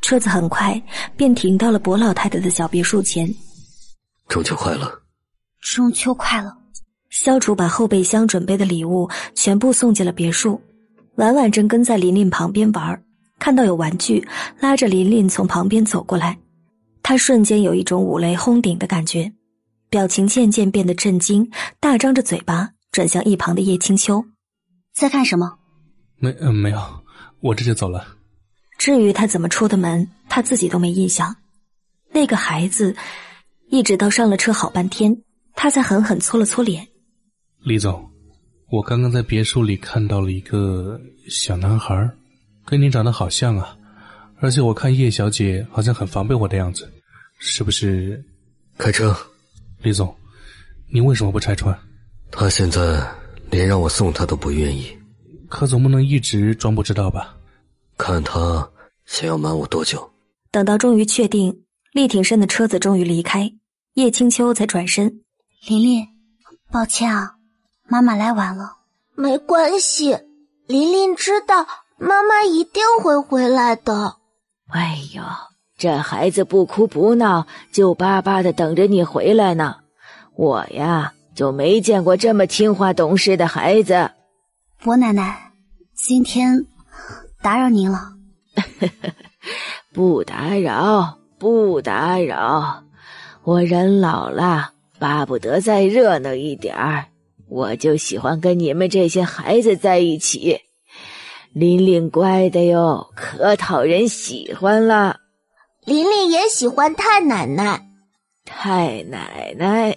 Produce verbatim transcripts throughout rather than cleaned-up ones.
车子很快便停到了薄老太太的小别墅前。 中秋快乐！ 中秋快乐！ 萧楚把后备箱准备的礼物全部送进了别墅。婉婉正跟在琳琳旁边玩，看到有玩具，拉着琳琳从旁边走过来。她瞬间有一种五雷轰顶的感觉，表情渐渐变得震惊，大张着嘴巴转向一旁的叶青秋。 在干什么？ 没、呃、没有，我这就走了。 至于他怎么出的门，他自己都没印象。那个孩子一直到上了车好半天，他才狠狠搓了搓脸。 李总，我刚刚在别墅里看到了一个小男孩，跟您长得好像啊，而且我看叶小姐好像很防备我的样子，是不是？ 开车。 李总，您为什么不拆穿？ 他现在连让我送他都不愿意。 可总不能一直装不知道吧？ 看他想要瞒我多久。 等到终于确定厉挺身的车子终于离开，叶青秋才转身。 琳琳，抱歉啊，妈妈来晚了。 没关系，琳琳知道妈妈一定会回来的。 哎呦，这孩子不哭不闹，就巴巴的等着你回来呢。我呀，就没见过这么听话懂事的孩子。 伯奶奶，今天打扰您了。 不打扰，不打扰。我人老了，巴不得再热闹一点儿。我就喜欢跟你们这些孩子在一起。琳琳乖的哟，可讨人喜欢了。 琳琳也喜欢太奶奶。 太奶奶，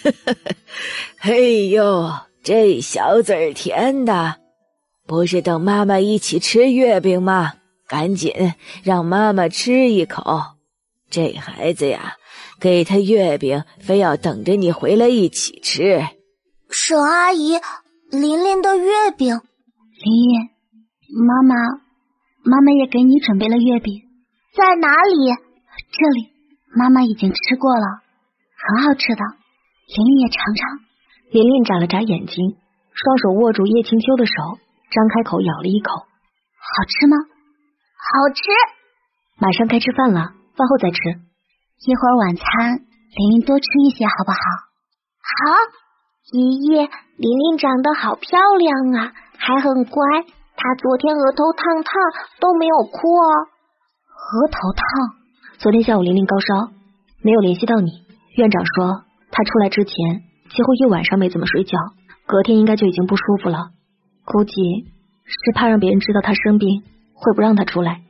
嘿呦，这小嘴儿甜的。不是等妈妈一起吃月饼吗？赶紧让妈妈吃一口。这孩子呀，给他月饼非要等着你回来一起吃。 沈阿姨，琳琳的月饼。 琳琳，妈妈妈妈也给你准备了月饼。 在哪里？ 这里，妈妈已经吃过了，很好吃的，琳琳也尝尝。 琳琳眨了眨眼睛，双手握住叶青秋的手，张开口咬了一口。 好吃吗？ 好吃。 马上该吃饭了，饭后再吃。 一会儿晚餐琳琳多吃一些好不好？ 好。爷爷，琳琳长得好漂亮啊，还很乖。她昨天额头烫烫都没有哭哦。 额头烫？ 昨天下午琳琳高烧，没有联系到你。院长说她出来之前几乎一晚上没怎么睡觉，隔天应该就已经不舒服了，估计是怕让别人知道她生病，会不让她出来。